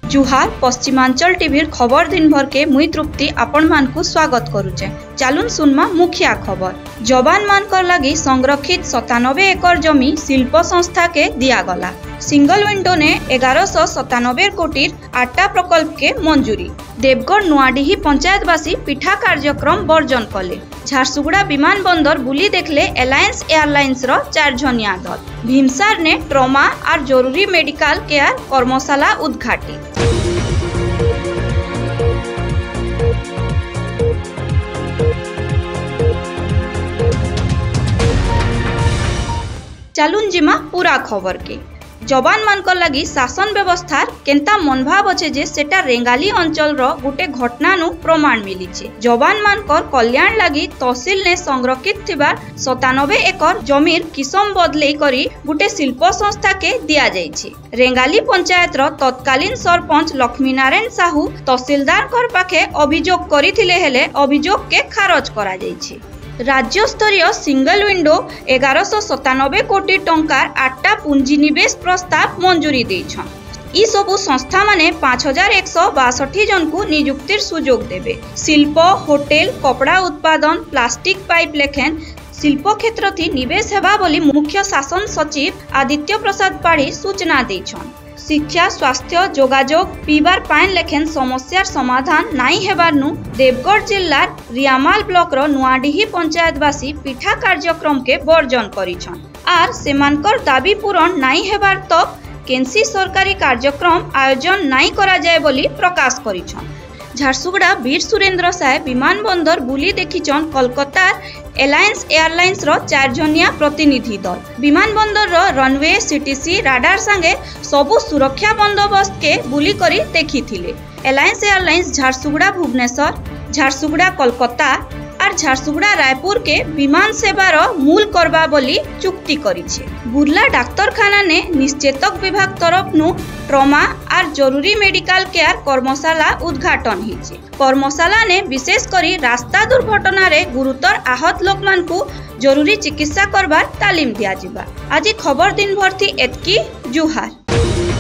जुहार Paschimanchal TV खबर दिन भर के मुई तृप्ति आपण मान को स्वागत करुचे। चालुन सुनमा मुखिया खबर। जवान मानकर लगी संरक्षित 97 एकड़ जमी शिल्प संस्था के दिया गला। सिंगल विंडो ने 1197 कोटी 8टा प्रकल्प के मंजूरी। देवगढ़ नुआडीही पंचायतवासी पिठा कार्यक्रम बर्जन कले। झारसुगुड़ा विमान बंदर बुली देखले एलायंस एयरलाइंस रो 4 जनिया दल। भीमसार ने ट्रॉमा और जरूरी मेडिकल केयर कर्मशाला उद्घाटित। चालुन जिमा पूरा खबर के। जवान मानकर लगी शासन व्यवस्था केंता मनभाव अच्छे जे सेटा रेंगाली अंचल रो गुटे घटना नु प्रमाण मिली। जवान मानकर कल्याण लगी तहसील ने संरक्षित थिबा 97 एकड़ जमीर किसम बदले करी गुटे शिल्प संस्था के दिया जाइछि। रेंगाली पंचायत रो तत्कालीन सरपंच लक्ष्मी नारायण साहू तहसीलदार कर पाखे अभियोग करिथिले हेले अभियोग के खारज करा जाइछि। राज्य स्तरीय सिंगल विंडो 1197 कोटी टंकार 8टा पुंजीनिवेश प्रस्ताव मंजूरी देछन। ई सबु संस्था माने 5162 जन को नियुक्तिर सुजोग देबे। शिल्प, होटेल, कपड़ा उत्पादन, प्लास्टिक पाइप लेखेन शिल्प क्षेत्र थी निवेश हेबा बोली मुख्य शासन सचिव आदित्य प्रसाद पाढ़ी सूचना देछन। शिक्षा, स्वास्थ्य, जोगाजोग, पीबार पानी लेखेन समस्यार समाधान नाई हेबार नु देवगढ़ जिल्लार रियामाल ब्लॉक रो नुआडीही पंचायतवासी पिठा कार्यक्रम के बर्जन करिछन। आर सेमानकर दाबी पूरण नाई हेबार तक केनसी सरकारी कार्यक्रम आयोजन नाई करा जाय बोली प्रकाश करिछन। झारसुगुड़ा वीर सुरेंद्र साय विमान बंदर बुली देखिछन कोलकातार एलायंस एयरलाइंस रो 4 जनिया प्रतिनिधि दल। विमान बंदर रो रनवे, सीटीसी, राडार संगे सबु सुरक्षा बंदोबस्त के बुली करी देखिथिले। एलायंस एयरलाइंस झारसुगुड़ा भुवनेश्वर, झारसुगुड़ा कोलकाता और झारसुगुड़ा रायपुर के विमान सेवार मूल करबा बोली चुक्ति करिछे। बुर्ला डाक्तरखाना ने निश्चेतक विभाग तरफ नु ट्रॉमा और जरूरी मेडिकल केयर कर्मशाला उद्घाटन हिचे। कर्मशाला ने विशेष करी रास्ता दुर्घटना रे गुरुतर आहत लोक मान को जरूरी चिकित्सा करबार तालीम दिया जिबा। आज खबर दिन भर थी एतकी। जुहार।